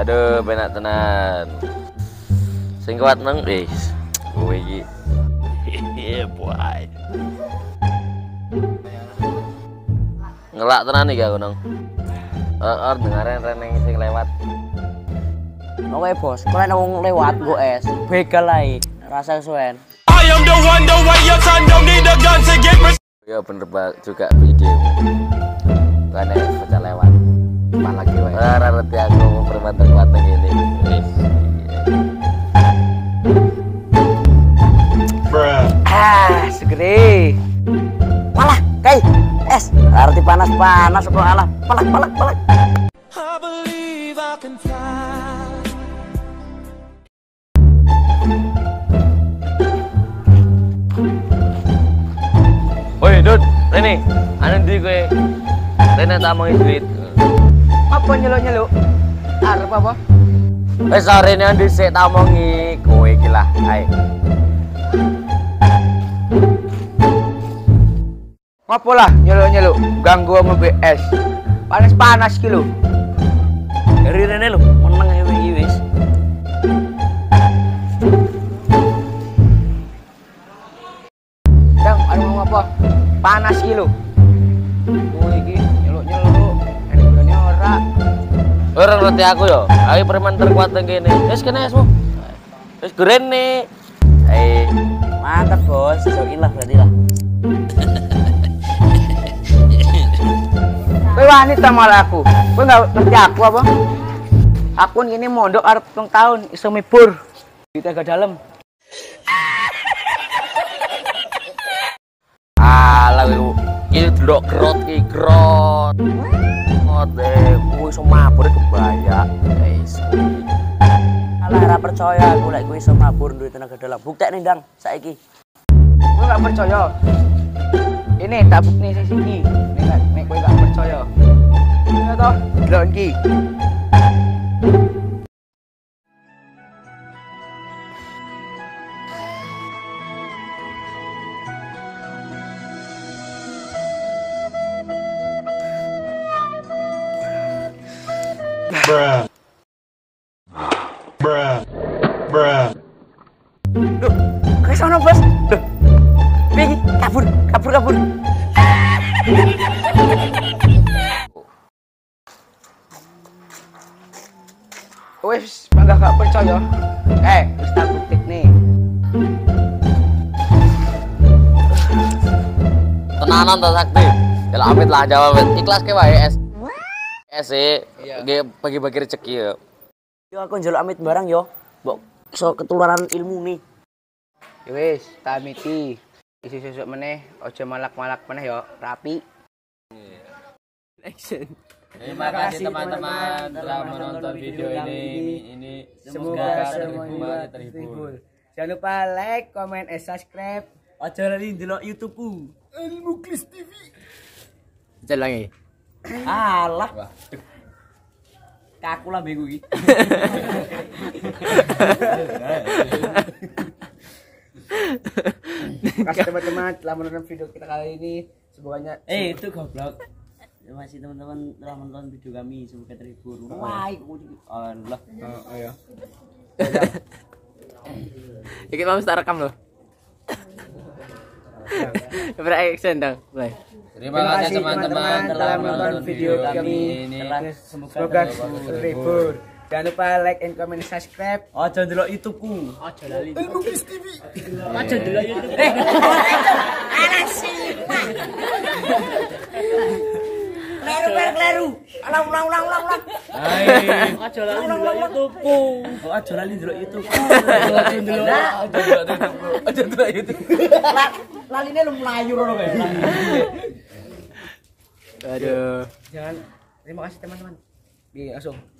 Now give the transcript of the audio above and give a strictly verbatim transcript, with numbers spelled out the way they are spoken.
Aduh, benak tenan. Sing kuat nang wis. Kowe iki. Iya, boy. Ngelak tenan iki aku nang. Heeh, dengaren reneng sing lewat. Oke, Bos. Kalian wong lewat go es. Begal ae. Rasa kesuwen. I am the one, the way your son don't need a gun to get me. Ya bener juga video. Kan pecah lewat. Malah lagi wae. Ora ngerti aku preman terkuat nang ngene. Wis. Ah, segede. Malah, kai. Es, arti panas-panas kok alah. Palak, palak, palak. I believe I can fly. Woi, Dut, Rene, anu ndi kowe? Rene tak mau duit. Apa nyeluk-nyeluk? Arep apa? Wis sore ne dhisik tak omongi kowe iki lah, ae. Ngopo lah nyeluk-nyeluk? Ganggu sama B S. Panas-panas ki lho. Dari Rene lho, meneng ae iki wis. Dang, anu mau apa? Panas ki lho. Kowe iki nyeluk-nyeluk, enek berani ora. Ora ngerti aku yo. Ayo preman terkuat nang kene. Wis kene esmu. Wis grene. Ae. Mantap, Bos. Jokin lah berarti lah. Kowe wanita malah aku. Kowe enggak ngerti aku apa? Aku ini mondok arep telung tahun iso mibur. Di tega dalem. Alah kowe iki delok grot iki grot. Ngote kowe iso mabur kebaya. Wis. Alah ora percaya aku lek kowe iso mabur duwe tenaga dalam. Buktekne ndang saiki. Kowe enggak percaya. Ini tak bukti sing siki. Nek nek kowe enggak percaya. Ya toh, delok iki. Bruh. Bruh. Bruh. Loh, kowe sono, Bos. Loh. Piye iki? Kabur, kabur, kabur. Wes, bangga gak percaya. Eh, wis tak buktikne. Tenanan to Sakti. Delok amit lah jawab. Ikhlas ke wae es. Es e bagi-bagi rezeki yo. Yo aku njaluk amit barang yo. Mbok iso ketularan ilmu nih. Ya wis, tak amiti. Isi sesuk meneh aja malak-malak meneh yo, rapi. Action. Terima kasih teman-teman telah menonton video ini. Ini Semoga semuanya terhibur. Jangan lupa like, comment, and subscribe. Aja lali ndelok YouTube-ku. Al-Muklis T V. Jangan lagi. Alah. Kaku lah bego iki. Terima kasih teman-teman telah menonton video kita kali ini. Semoga eh itu goblok. Terima kasih teman-teman telah menonton video kami, semoga terhibur. Wah, Allah. Oh, ayo. Iki mau start rekam loh. Beraction dong, mulai. Terima kasih teman-teman telah menonton video kami ini. Semoga terhibur. Jangan lupa like and comment and subscribe. Aja ndelok YouTube-ku. Aja lali. Al-Muklis T V. Aja ndelok YouTube. Eh. Anak sih. Kleru kleru. Ulang ulang ulang ulang ulang. Hai. Aja lali ndelok YouTube-ku. Oh, aja lali ndelok YouTube-ku. Aja ndelok. Aja ndelok. Aja ndelok YouTube. Laline lu melayu ngono kae. Aduh. Jangan. Terima kasih teman-teman. Bi langsung.